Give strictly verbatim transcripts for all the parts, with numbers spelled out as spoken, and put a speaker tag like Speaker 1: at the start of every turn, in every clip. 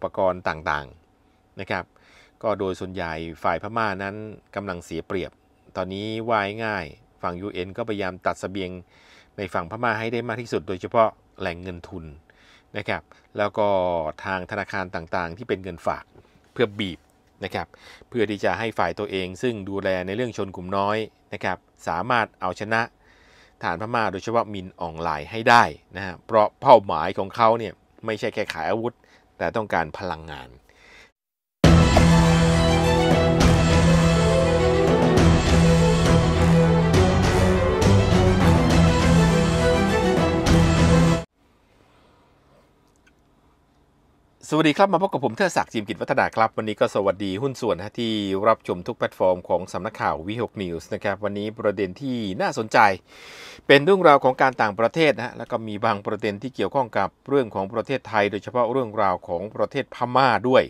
Speaker 1: ปกรณ์ต่างๆนะครับก็โดยส่วนใหญ่ฝ่ายพม่านั้นกำลังเสียเปรียบตอนนี้ว่ายง่ายฝั่ง ยู เอ็น ก็พยายามตัดเสบียงในฝั่งพม่าให้ได้มากที่สุดโดยเฉพาะแหล่งเงินทุนนะครับแล้วก็ทางธนาคารต่างๆที่เป็นเงินฝากเพื่อบีบนะครับเพื่อที่จะให้ฝ่ายตัวเองซึ่งดูแลในเรื่องชนกลุ่มน้อยนะครับสามารถเอาชนะฐานพม่าโดยเฉพาะมินออนไลน์ให้ได้นะฮะเพราะเป้าหมายของเขาเนี่ยไม่ใช่แค่ขายอาวุธแต่ต้องการพลังงานสวัสดีครับมาพบกับผมเทิดศักดิ์จิมกิจวัฒนาครับวันนี้ก็สวัสดีหุ้นส่วนนะที่รับชมทุกแพลตฟอร์มของสำนักข่าววิหกนิวส์นะครับวันนี้ประเด็นที่น่าสนใจเป็นเรื่องราวของการต่างประเทศนะแล้วก็มีบางประเด็นที่เกี่ยวข้องกับเรื่องของประเทศไทยโดยเฉพาะเรื่องราวของประเทศพม่าด้วย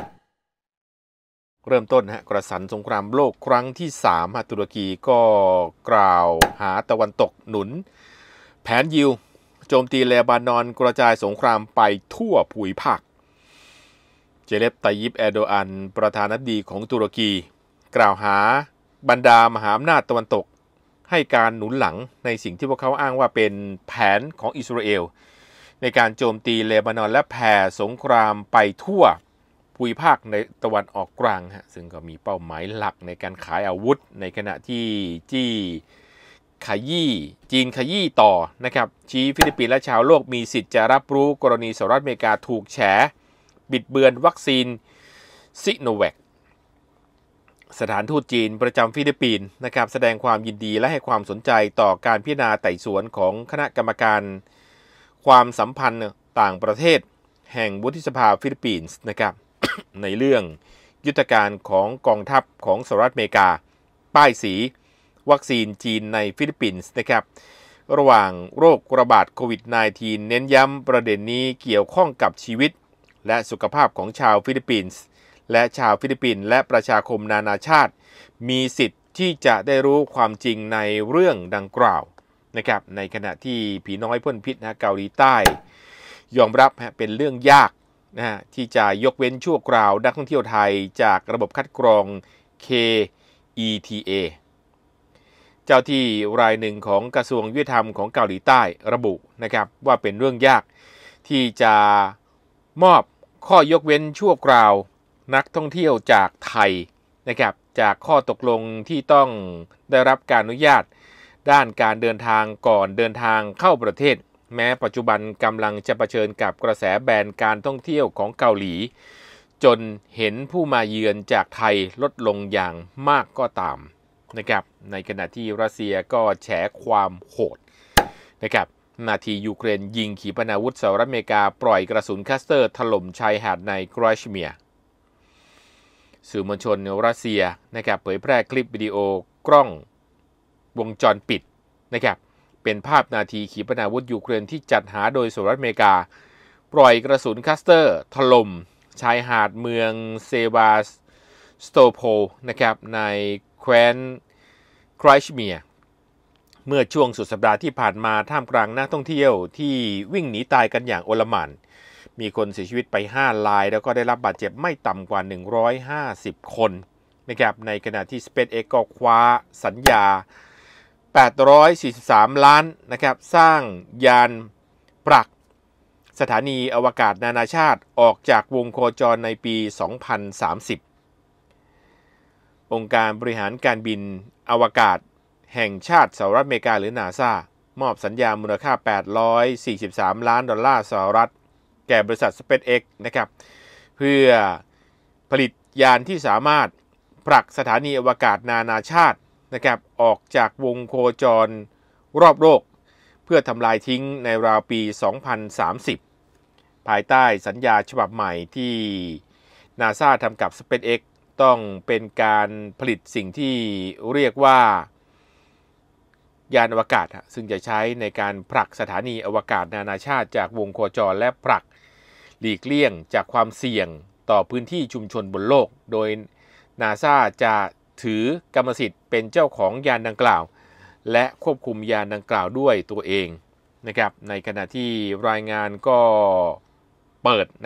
Speaker 1: เริ่มต้นฮะกระสันสงครามโลกครั้งที่สามตุรกีก็กล่าวหาตะวันตกหนุนแผนยิวโจมตีเลบานอนกระจายสงครามไปทั่วภูมิภาคเจเลป ไตยิป แอร์โดอันประธานาธิบดีของตุรกีกล่าวหาบรรดามหาอำนาจตะวันตกให้การหนุนหลังในสิ่งที่พวกเขาอ้างว่าเป็นแผนของอิสราเอลในการโจมตีเลบานอนและแผ่สงครามไปทั่วภูมิภาคในตะวันออกกลางฮะซึ่งก็มีเป้าหมายหลักในการขายอาวุธในขณะที่จี้ขยี้จีนขยี้ต่อนะครับชี้ฟิลิปปินส์และชาวโลกมีสิทธิ์จะรับรู้กรณีสหรัฐอเมริกาถูกแฉบิดเบือนวัคซีนซิโนแวคสถานทูตจีนประจำฟิลิปปินส์นะครับแสดงความยินดีและให้ความสนใจต่อการพิจารณาไต่สวนของคณะกรรมการความสัมพันธ์ต่างประเทศแห่งวุฒิสภาฟิลิปปินส์นะครับ ในเรื่องยุทธการของกองทัพของสหรัฐอเมริกาป้ายสีวัคซีนจีนในฟิลิปปินส์นะครับระหว่างโรคระบาดโควิด สิบเก้า เน้นย้ำประเด็นนี้เกี่ยวข้องกับชีวิตและสุขภาพของชาวฟิลิปปินส์และชาวฟิลิปปินส์และประชาคมนานาชาติมีสิทธิ์ที่จะได้รู้ความจริงในเรื่องดังกล่าวนะครับในขณะที่ผีน้อยพ่นพิษนะเกาหลีใต้ยอมรับฮะเป็นเรื่องยากนะฮะที่จะยกเว้นชั่วคราวนักท่องเที่ยวไทยจากระบบคัดกรอง เค อี ที เอ เจ้าที่รายหนึ่งของกระทรวงยุติธรรมของเกาหลีใต้ระบุนะครับว่าเป็นเรื่องยากที่จะมอบข้อยกเว้นชั่วคราวนักท่องเที่ยวจากไทยนะครับจากข้อตกลงที่ต้องได้รับการอนุญาตด้านการเดินทางก่อนเดินทางเข้าประเทศแม้ปัจจุบันกำลังจะเผชิญกับกระแสแบนการท่องเที่ยวของเกาหลีจนเห็นผู้มาเยือนจากไทยลดลงอย่างมากก็ตามนะครับในขณะที่รัสเซียก็แฉความโหดนะครับนาทียูเครนยิงขีปนาวุธสหรัฐอเมริกาปล่อยกระสุนคัสเตอร์ถล่มชายหาดในโครเอเชียสื่อมวลชนรัสเซียนะครับเผยแพร่คลิปวิดีโอกล้องวงจรปิดนะครับเป็นภาพนาทีขีปนาวุธยูเครนที่จัดหาโดยสหรัฐอเมริกาปล่อยกระสุนคัสเตอร์ถล่มชายหาดเมืองเซวาสโตโพลนะครับในแคว้นโครเอเชียเมื่อช่วงสุดสัปดาห์ที่ผ่านมาท่ามกลางนักท่องเที่ยวที่วิ่งหนีตายกันอย่างโอลหม่านมีคนเสียชีวิตไปห้ารายแล้วก็ได้รับบาดเจ็บไม่ต่ำกว่าหนึ่งร้อยห้าสิบคนนะครับในขณะที่ SpaceX ก็คว้าสัญญาแปดร้อยสี่สิบสามล้านนะครับสร้างยานปรักสถานีอวกาศนานาชาติออกจากวงโคจรในปีสองพันสามสิบองค์การบริหารการบินอวกาศแห่งชาติสหรัฐอเมริกาหรือ นาซา มอบสัญญามูลค่าแปดร้อยสี่สิบสามล้านดอลลาร์สหรัฐแก่บริษัท SpaceX นะครับเพื่อผลิตยานที่สามารถผลักสถานีอวกาศนานาชาตินะครับออกจากวงโคจรรอบโลกเพื่อทำลายทิ้งในราวปีสองพันสามสิบภายใต้สัญญาฉบับใหม่ที่ นาซา ทำกับ SpaceX ต้องเป็นการผลิตสิ่งที่เรียกว่ายานอวกาศซึ่งจะใช้ในการผลักสถานีอวกาศนานาชาติจากวงโคจรและผลักหลีกเลี่ยงจากความเสี่ยงต่อพื้นที่ชุมชนบนโลกโดย นาซา จะถือกรรมสิทธิ์เป็นเจ้าของยานดังกล่าวและควบคุมยานดังกล่าวด้วยตัวเองนะครับในขณะที่รายงานก็เปิดนะครับ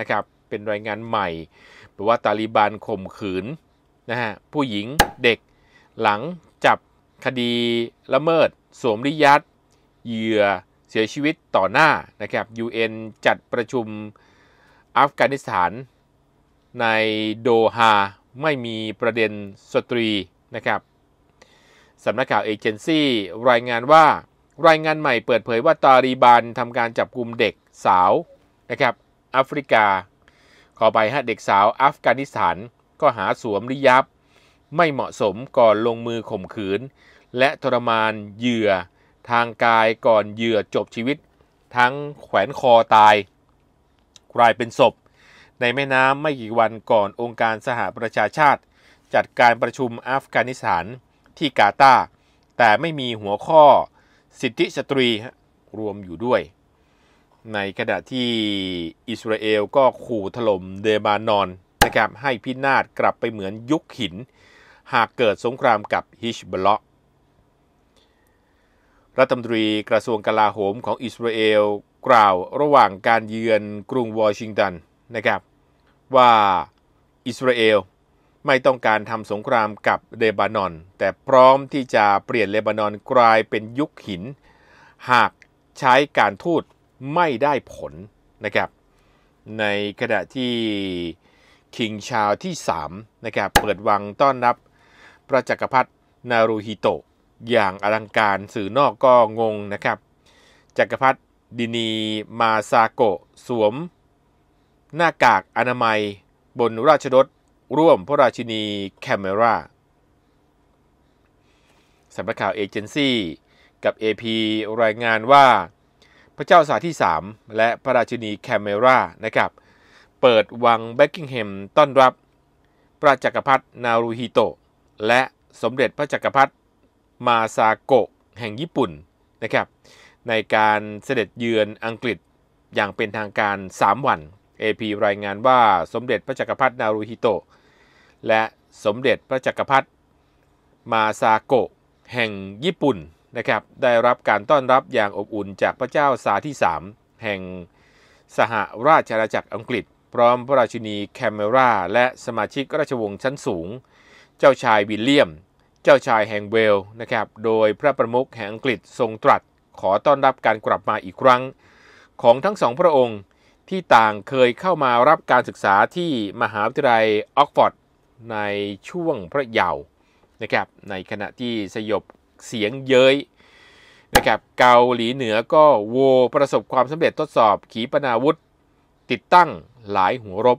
Speaker 1: เป็นรายงานใหม่บอกว่าตาลิบันข่มขืนนะฮะผู้หญิงเด็กหลังจับคดีละเมิดสวมริยัตเหยื่อเสียชีวิตต่อหน้านะครับ ยู เอ็น จัดประชุมอัฟกานิสถานในโดฮาไม่มีประเด็นสตรีนะครับสำนักข่าวเอเจนซี่รายงานว่ารายงานใหม่เปิดเผยว่าตาลีบันทำการจับกุมเด็กสาวนะครับแอฟริกาขอไปฮะเด็กสาวอัฟกานิสถานก็หาสวมริยับไม่เหมาะสมก่อนลงมือข่มขืนและทรมานเหยื่อทางกายก่อนเหยื่อจบชีวิตทั้งแขวนคอตายกลายเป็นศพในแม่น้ำไม่กี่วันก่อนองค์การสหประชาชาติจัดการประชุมอัฟกานิสถานที่กาตาร์แต่ไม่มีหัวข้อสิทธิสตรีรวมอยู่ด้วยในขณะที่อิสราเอลก็ขู่ถล่มเลบานอนนะครับให้พินาศกลับไปเหมือนยุคหินหากเกิดสงครามกับฮิชบอลเลาะห์รัฐมนตรีกระทรวงกลาโหมของอิสราเอลกล่าวระหว่างการเยือนกรุงวอชิงตันนะครับว่าอิสราเอลไม่ต้องการทำสงครามกับเลบานอนแต่พร้อมที่จะเปลี่ยนเลบานอนกลายเป็นยุคหินหากใช้การทูตไม่ได้ผลนะครับในขณะที่คิงชาร์ลส์ที่สามนะครับเปิดวังต้อนรับพระจักรพรรดินารูฮิโตะอย่างอลังการสื่อนอกก็งงนะครับจักรพรรดิดินีมาซาโกะสวมหน้ากากอนามัยบนราชรถร่วมพระราชินีแคมเมราสำนักข่าวเอเจนซี่กับ เอ พี รายงานว่าพระเจ้าสาที่สามและพระราชินีแคมเมรานะครับเปิดวังเบกกิงแฮมต้อนรับพระจักรพรรดินารูฮิโตะและสมเด็จพระจักรพรรดิมาซาโกะแห่งญี่ปุ่นนะครับในการเสด็จเยือนอังกฤษอย่างเป็นทางการสามวัน เอ พี รายงานว่าสมเด็จพระจักรพรรดินารูฮิโตะและสมเด็จพระจักรพรรดิมาซาโกะแห่งญี่ปุ่นนะครับได้รับการต้อนรับอย่างอบอุ่นจากพระเจ้าซาร์ที่สามแห่งสหราชอาณาจักรอังกฤษพร้อมพระราชินีแคมเมราและสมาชิกราชวงศ์ชั้นสูงเจ้าชายวิลเลียมเจ้าชายแห่งเวลส์นะครับโดยพระประมุขแห่งอังกฤษทรงตรัสขอต้อนรับการกลับมาอีกครั้งของทั้งสองพระองค์ที่ต่างเคยเข้ามารับการศึกษาที่มหาวิทยาลัยออกฟอร์ดในช่วงพระเยาว์นะครับในขณะที่สยบเสียงเย้ยนะครับเกาหลีเหนือก็โวประสบความสำเร็จทดสอบขีปนาวุธติดตั้งหลายหัวรบ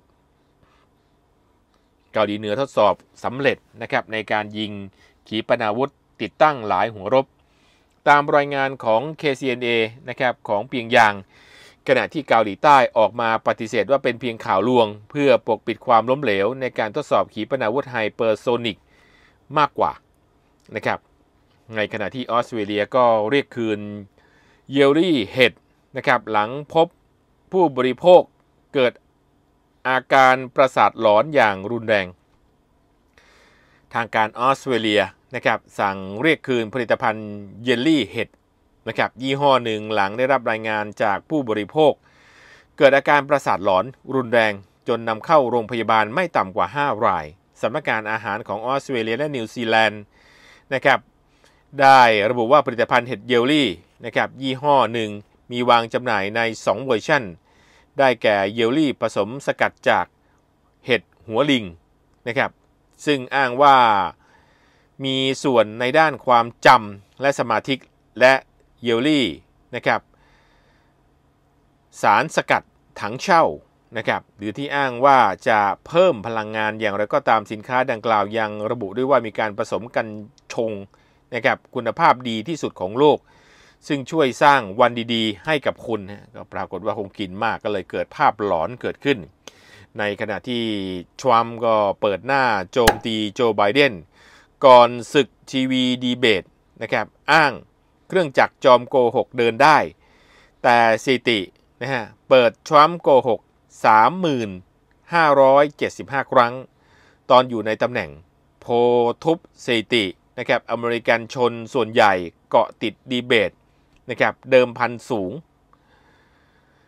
Speaker 1: เกาหลีเหนือทดสอบสำเร็จนะครับในการยิงขีปนาวุธติดตั้งหลายหัวรบตามรายงานของ เค ซี เอ็น เอ นะครับของเปียงยางขณะที่เกาหลีใต้ออกมาปฏิเสธว่าเป็นเพียงข่าวลวงเพื่อปกปิดความล้มเหลวในการทดสอบขีปนาวุธไฮเปอร์โซนิกมากกว่านะครับในขณะที่ออสเตรเลียก็เรียกคืนเยลลี่เห็ดนะครับหลังพบผู้บริโภคเกิดอาการประสาทหลอนอย่างรุนแรงทางการออสเตรเลียนะครับสั่งเรียกคืนผลิตภัณฑ์เยลลี่เห็ดนะครับยี่ห้อหนึ่งหลังได้รับรายงานจากผู้บริโภคเกิดอาการประสาทหลอนรุนแรงจนนำเข้าโรงพยาบาลไม่ต่ำกว่าห้ารายสำนักงานอาหารของออสเตรเลียและนิวซีแลนด์นะครับได้ระบุว่าผลิตภัณฑ์เห็ดเยลลี่นะครับยี่ห้อหนึ่งมีวางจำหน่ายในสองเวอร์ชันได้แก่เยลลี่ผสมสกัดจากเห็ดหัวลิงนะครับซึ่งอ้างว่ามีส่วนในด้านความจำและสมาธิและเยลลี่นะครับสารสกัดถังเช่านะครับหรือที่อ้างว่าจะเพิ่มพลังงานอย่างไรก็ตามสินค้าดังกล่าวยังระบุด้วยว่ามีการผสมกันชงนะครับคุณภาพดีที่สุดของโลกซึ่งช่วยสร้างวันดีๆให้กับคุณก็ปรากฏว่าคงกินมากก็เลยเกิดภาพหลอนเกิดขึ้นในขณะที่ทรัมป์ก็เปิดหน้าโจมตีโจไบเดนก่อนศึกทีวีดีเบตนะครับอ้างเครื่องจักรจอมโกหกเดินได้แต่สถิตินะฮะเปิดทรัมป์โกหก สามหมื่นห้าร้อยเจ็ดสิบห้า ครั้งตอนอยู่ในตำแหน่งโพลทุบสถิตินะครับอเมริกันชนส่วนใหญ่เกาะติดดีเบตนะครับเดิมพันสูง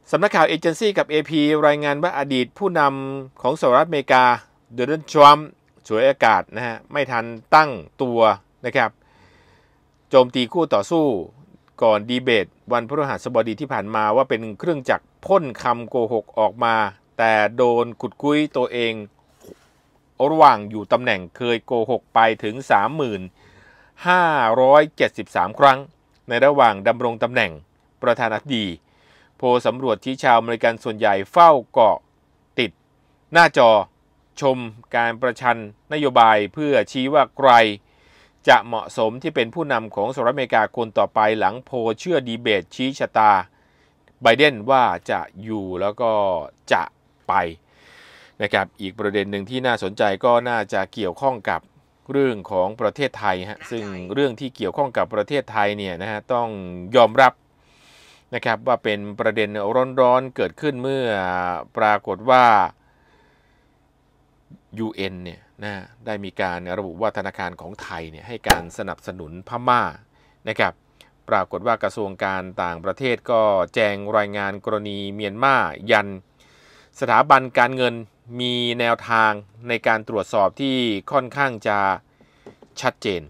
Speaker 1: สำนักข่าวเอเจนซี่กับ เอ พี รายงานว่าอดีตผู้นำของสหรัฐอเมริกาโดนัลด์ทรัมป์ฉวยโอกาสนะฮะไม่ทันตั้งตัวนะครับโจมตีคู่ต่อสู้ก่อนดีเบตวันพฤหัสบดีที่ผ่านมาว่าเป็นเครื่องจักรพ่นคำโกหกออกมาแต่โดนขุดคุยตัวเองระหว่างอยู่ตำแหน่งเคยโกหกไปถึง สามหมื่นห้าร้อยเจ็ดสิบสาม ครั้งในระหว่างดำรงตำแหน่งประธานาธิบดีโพลสำรวจที่ชาวอเมริกันส่วนใหญ่เฝ้าเกาะติดหน้าจอชมการประชันนโยบายเพื่อชี้ว่าใครจะเหมาะสมที่เป็นผู้นำของสหรัฐอเมริกาคนต่อไปหลังโพลเชื่อดีเบตชี้ชะตาไบเดนว่าจะอยู่แล้วก็จะไปนะครับอีกประเด็นหนึ่งที่น่าสนใจก็น่าจะเกี่ยวข้องกับเรื่องของประเทศไทยฮะซึ่งเรื่องที่เกี่ยวข้องกับประเทศไทยเนี่ยนะฮะต้องยอมรับนะครับว่าเป็นประเด็นร้อนๆเกิดขึ้นเมื่อปรากฏว่า ยู เอ็น เนี่ยนะได้มีการระบุว่าธนาคารของไทยเนี่ยให้การสนับสนุนพม่านะครับปรากฏว่ากระทรวงการต่างประเทศก็แจงรายงานกรณีเมียนมายันสถาบันการเงินมีแนวทางในการตรวจสอบที่ค่อนข้างจะชัดเจน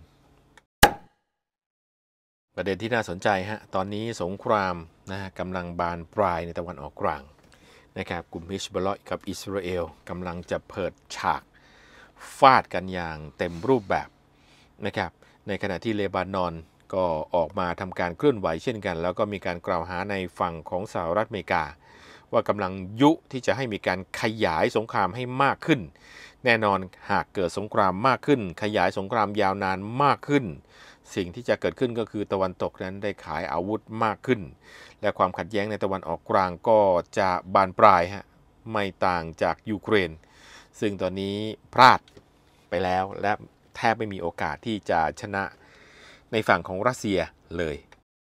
Speaker 1: ประเด็นที่น่าสนใจฮะตอนนี้สงครามนะกำลังบานปลายในตะวันออกกลางนะครับกลุ่มฮิซบอลเลาะห์กับอิสราเอลกำลังจะเปิดฉากฟาดกันอย่างเต็มรูปแบบนะครับในขณะที่เลบานอนก็ออกมาทำการเคลื่อนไหวเช่นกันแล้วก็มีการกล่าวหาในฝั่งของสหรัฐอเมริกาว่ากำลังยุที่จะให้มีการขยายสงครามให้มากขึ้นแน่นอนหากเกิดสงครามมากขึ้นขยายสงครามยาวนานมากขึ้นสิ่งที่จะเกิดขึ้นก็คือตะวันตกนั้นได้ขายอาวุธมากขึ้นและความขัดแย้งในตะวันออกกลางก็จะบานปลายฮะไม่ต่างจากยูเครนซึ่งตอนนี้พลาดไปแล้วและแทบไม่มีโอกาสที่จะชนะในฝั่งของรัสเซียเลย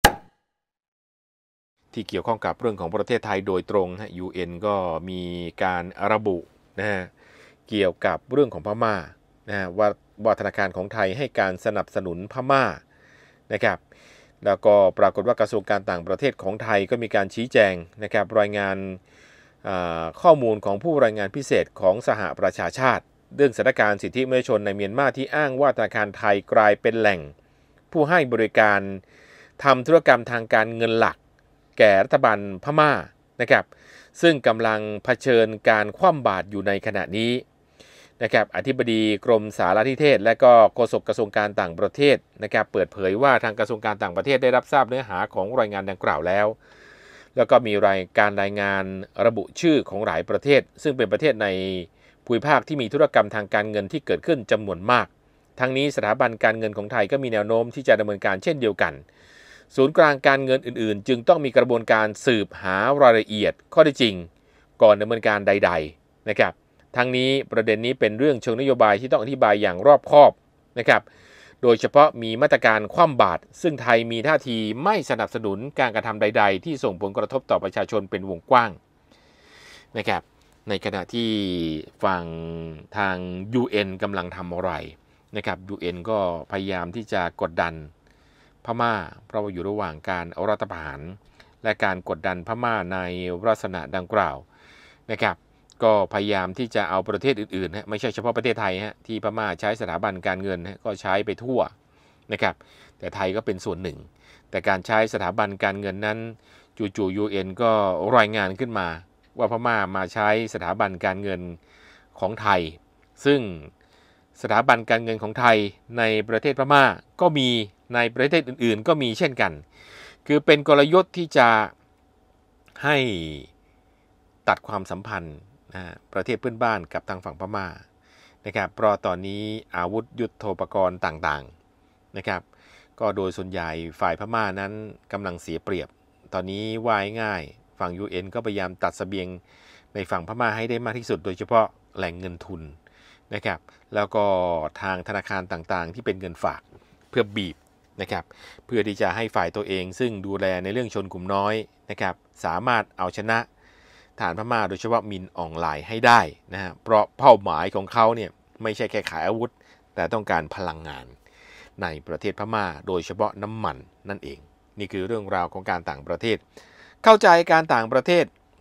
Speaker 1: ที่เกี่ยวข้องกับเรื่องของประเทศไทยโดยตรงฮะ ยู เอ็น ก็มีการระบุนะฮะเกี่ยวกับเรื่องของพม่านะฮะว่าว่าธนาคารของไทยให้การสนับสนุนพม่านะครับแล้วก็ปรากฏว่ากระทรวงการต่างประเทศของไทยก็มีการชี้แจงนะครับรายงานข้อมูลของผู้รายงานพิเศษของสหประชาชาติเรื่องสถานการณ์สิทธิมนุษยชนในเมียนมาที่อ้างว่าธนาคารไทยกลายเป็นแหล่งผู้ให้บริการทำธุรกรรมทางการเงินหลักแก่รัฐบาลพม่านะครับซึ่งกำลังเผชิญการคว่ำบาตรอยู่ในขณะนี้นะครับอธิบดีกรมสารนิเทศและก็โฆษกกระทรวงการต่างประเทศนะครับเปิดเผยว่าทางกระทรวงการต่างประเทศได้รับทราบเนื้อหาของรายงานดังกล่าวแล้วแล้วก็มีรายการรายงานระบุชื่อของหลายประเทศซึ่งเป็นประเทศในภูมิภาคที่มีธุรกรรมทางการเงินที่เกิดขึ้นจำนวนมากทั้งนี้สถาบันการเงินของไทยก็มีแนวโน้มที่จะดำเนินการเช่นเดียวกันศูนย์กลางการเงินอื่นๆจึงต้องมีกระบวนการสืบหารายละเอียดข้อเท็จจริงก่อนดำเนินการใดๆนะครับทั้งนี้ประเด็นนี้เป็นเรื่องเชิงนโยบายที่ต้องอธิบายอย่างรอบคอบนะครับโดยเฉพาะมีมาตรการคว่ำบาตรซึ่งไทยมีท่าทีไม่สนับสนุนการกระทำใดๆที่ส่งผลกระทบต่อประชาชนเป็นวงกว้างนะครับในขณะที่ฝั่งทาง ยู เอ็น กำลังทำอะไรนะครับ ยู เอ็น ก็พยายามที่จะกดดันพม่าเพราะว่าอยู่ระหว่างการรัฐประหารและการกดดันพม่าในลักษณะดังกล่าวนะครับก็พยายามที่จะเอาประเทศอื่นๆฮะไม่ใช่เฉพาะประเทศไทยฮะที่พม่าใช้สถาบันการเงินฮะก็ใช้ไปทั่วนะครับแต่ไทยก็เป็นส่วนหนึ่งแต่การใช้สถาบันการเงินนั้นจู่ๆ ยู เอ็น ก็รายงานขึ้นมาว่าพม่ามาใช้สถาบันการเงินของไทยซึ่งสถาบันการเงินของไทยในประเทศพม่าก็มีในประเทศอื่นๆก็มีเช่นกันคือเป็นกลยุทธ์ที่จะให้ตัดความสัมพันธ์นะประเทศเพื่อนบ้านกับทางฝั่งพม่านะครับเพราะตอนนี้อาวุธยุทโธปกรณ์ต่างๆนะครับก็โดยส่วนใหญ่ฝ่ายพม่านั้นกำลังเสียเปรียบตอนนี้ว่ายง่ายฝั่ง ยู เอ็น ก็พยายามตัดเสบียงในฝั่งพม่าให้ได้มากที่สุดโดยเฉพาะแหล่งเงินทุนนะครับแล้วก็ทางธนาคารต่างๆที่เป็นเงินฝากเพื่อบีบนะครับเพื่อที่จะให้ฝ่ายตัวเองซึ่งดูแลในเรื่องชนกลุ่มน้อยนะครับสามารถเอาชนะฐานพม่าโดยเฉพาะมินออนไลน์ให้ได้นะฮะเพราะเป้าหมายของเขาเนี่ยไม่ใช่แค่ขายอาวุธแต่ต้องการพลังงานในประเทศพม่าโดยเฉพาะน้ำมันนั่นเองนี่คือเรื่องราวของการต่างประเทศเข้าใจการต่างประเทศ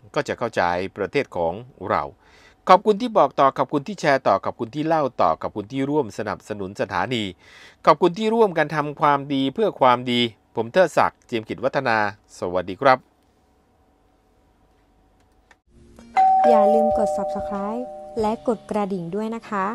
Speaker 1: ก็จะเข้าใจประเทศของเราขอบคุณที่บอกต่อขอบคุณที่แชร์ต่อขอบคุณที่เล่าต่อขอบคุณที่ร่วมสนับสนุนสถานีขอบคุณที่ร่วมกันทำความดีเพื่อความดีผมเทิดศักดิ์ เจียมกิจวัฒนาสวัสดีครับ
Speaker 2: อย่าลืมกด ซับสไครบ์ และกดกระดิ่งด้วยนะคะ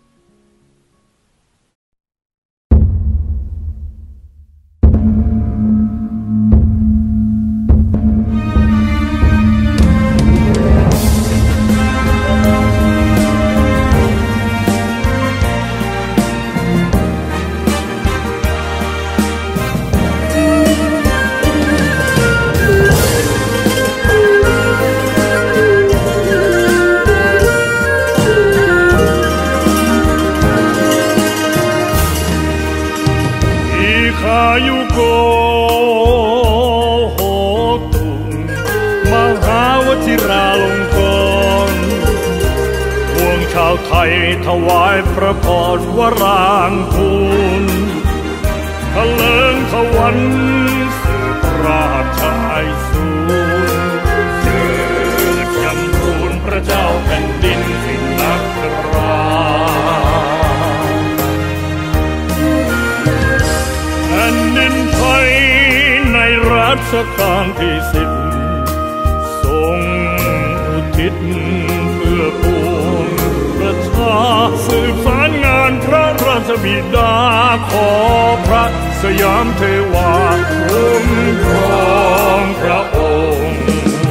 Speaker 3: ไทยถวายพระพรวรางคูลทะเลิงทวันสืบราชไอสูรเจิดจำทูลพระเจ้าแผ่นดินสินนักราแผ่นดินไทยในรัชกาลที่สิบทรงอุทิศเพื่อปวงประชาสืบสารงานพระราชบิดาขอพระสยามเทวาคุ้มครองพระองค์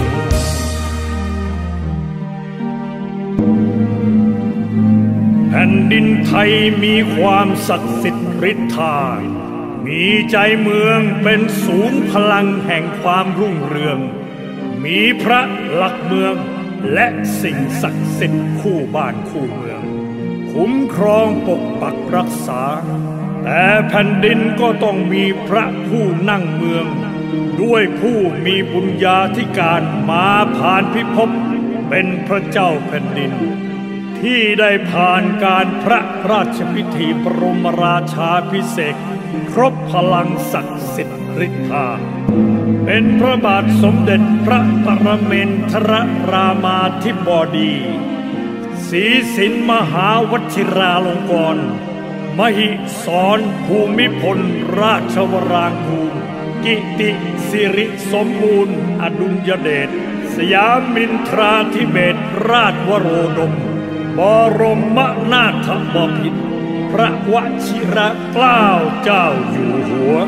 Speaker 3: แผ่นดินไทยมีความศักดิ์สิทธิ์ฤทธามีใจเมืองเป็นศูนย์พลังแห่งความรุ่งเรืองมีพระหลักเมืองและสิ่งศักดิ์สิทธิ์คู่บ้านคู่เมืองคุ้มครองปกปักรักษาแต่แผ่นดินก็ต้องมีพระผู้นั่งเมืองด้วยผู้มีบุญญาธิการมาผ่านพิภพเป็นพระเจ้าแผ่นดินที่ได้ผ่านการพระราชพิธีบรมราชาภิเษกครบพลังศักดิ์สิทธิ์ฤทธาเป็นพระบาทสมเด็จพระปรเมนทรรามาธิบดีศรีสินมหาวชิราลงกรณ์มหิศรภูมิพลราชวรางคูรกิติสิริสมบูรณ์อดุลยเดชสยามินทราธิเบศรราชวโรดมบรมนาถบพิตรพระวชิรเกล้าเจ้าอยู่หัว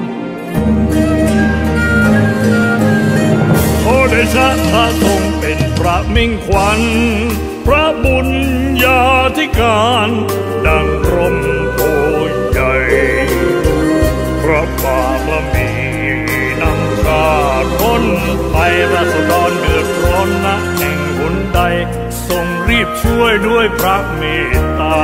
Speaker 3: โอเดชะพระทรงเป็นพระมิ่งขวัญพระบุญญาธิการดังร่มโพใหญ่พระบารมีนำชาติพ้นไปราษฎรเดือดร้อนณแห่งหนใดทรงรีบช่วยด้วยพระเมตตา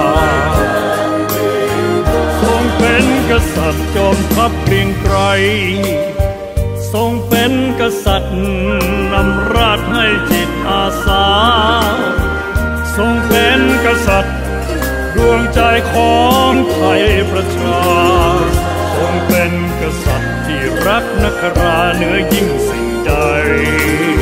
Speaker 3: ทรงเป็นกษัตริย์จอมทัพเกรียงไกรทรงเป็นกษัตริย์นำราชให้จิตอาสาทรงเป็นกษัตริย์ดวงใจของไทยประชาทรงเป็นกษัตริย์ที่รักนักราเหนือยิ่งสิ่งใด